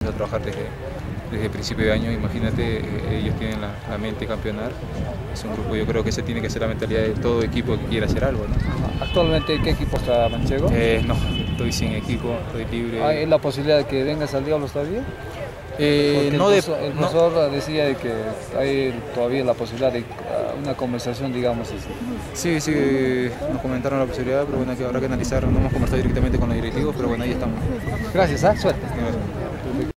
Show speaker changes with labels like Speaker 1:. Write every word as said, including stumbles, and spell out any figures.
Speaker 1: empezó a trabajar desde, desde principio de año. Imagínate, eh, ellos tienen la, la mente campeonar. Es un grupo, yo creo que esa tiene que ser la mentalidad de todo equipo que quiera hacer algo, ¿no?
Speaker 2: Actualmente, ¿qué equipo está Manchego?
Speaker 1: Eh, no, estoy sin equipo, estoy libre.
Speaker 2: ¿Hay la posibilidad de que vengas al Diablos todavía?
Speaker 1: Eh,
Speaker 2: Porque
Speaker 1: no
Speaker 2: el
Speaker 1: de,
Speaker 2: profesor, el
Speaker 1: no,
Speaker 2: profesor decía de que hay todavía la posibilidad de uh, una conversación, digamos así.
Speaker 1: Sí, sí, nos comentaron la posibilidad, pero bueno, que habrá que analizar. No hemos conversado directamente con los directivos, pero bueno, ahí estamos.
Speaker 2: Gracias, ¿ah? Suerte.